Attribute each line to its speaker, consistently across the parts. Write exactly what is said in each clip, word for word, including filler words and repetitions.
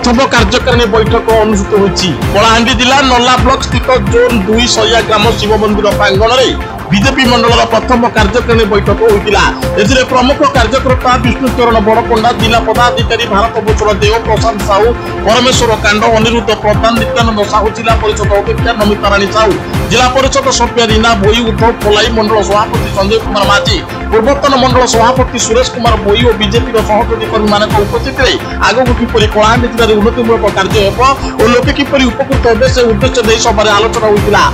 Speaker 1: प्रथम कार्यकारिणी बैठक अनुष्ठित होती। कलाहांडी जिला नल्ला ब्लॉक स्थित जोन दुई सैया ग्राम शिव मंदिर प्रांगण में बीजेपी मंडल प्रथम कार्यकारिणी बैठक होता। एथिरे प्रमुख कार्यकर्ता विष्णुचरण बड़पंडा, जिला पदाधिकारी भारत भूषण देव, प्रशांत साहू, परमेश्वर कांड, अनिरुद्ध प्रधान, नित्यानंद साहू, जिला परिषद अध्यक्ष नमिता राणी साहू, जिला परिषद सभ्य रीना भोई, उद्धव पोलाई, मंडल सभापति संजय कुमार माझी, पूर्वतन मंडल सभापति सुरेश कुमार भोई और बीजेपी सहयोगी कर्मी मान उपस्थित आगक किपर कलाहांडी जिले में उन्नतिमूलक कार्य हो और लोके किपर उपकृत हे से उद्देश्य सभा आलोचना होता।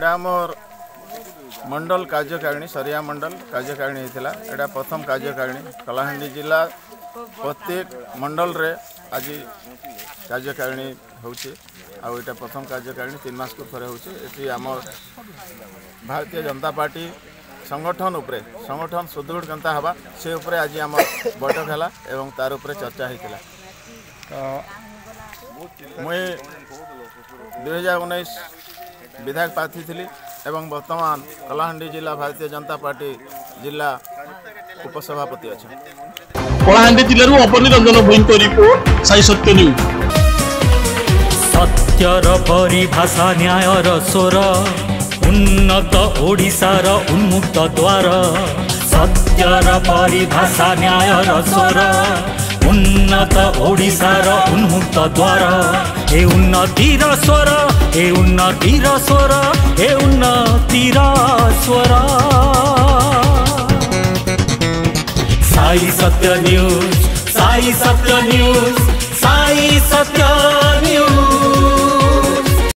Speaker 2: मंडल कार्यकारिणी सरिया मंडल कार्यकारिणी होता। यहाँ प्रथम कार्यकारिणी कलाहांडी जिला प्रत्येक मंडल रे आज कार्यकारिणी होची। आउ प्रथम कार्यकारिणी तीन मास को थरे होची। एटी आम भारतीय जनता पार्टी संगठन उपरे संगठन सुदृढ़ केनता हवा से उपरे आज आम बैठक है एवं तार उपरे चर्चा होता। मुई दुई हजार उन्नीस विधायक प्रार्थी थी एवं वर्तमान कलाहांडी जिला भारतीय जनता पार्टी जिला उपसभापति अच्छा।
Speaker 1: कलाहांडी जिले अपनिरंजन भोईंक रिपोर्ट साई सत्य न्यूज।
Speaker 3: सत्यर परिभाषा न्यायर स्वर उन्नत ओडिशार उन्मुक्त द्वार। सत्यर परिभाषा न्यायर स्वर उन्नत ओडिशार उन्मुक्त द्वार। ए उन्नतिर स्वर ए उन्नतिर स्वर ए उन्नतिर स्वर। साई सत्य न्यूज साई सत्य न्यूज साई सत्य न्यूज।